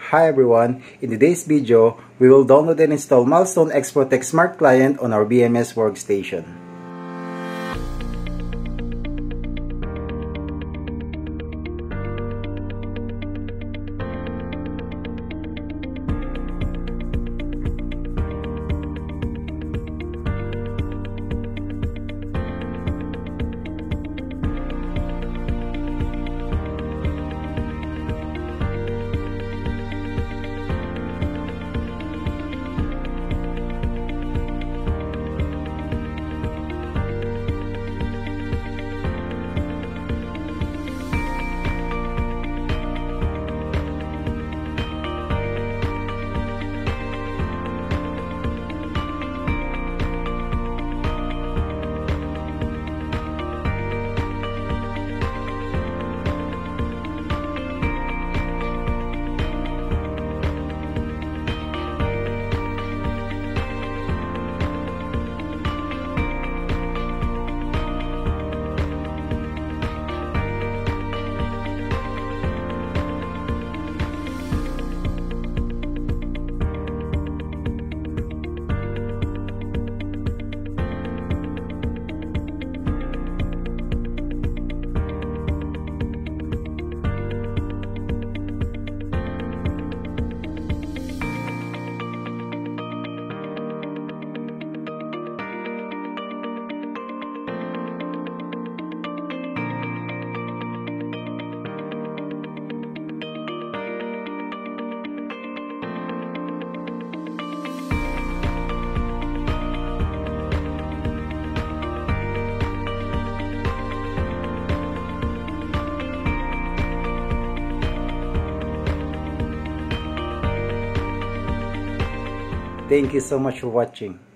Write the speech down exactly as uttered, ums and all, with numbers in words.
Hi everyone, in today's video, we will download and install Milestone XProtect Smart client on our B M S workstation. Thank you so much for watching.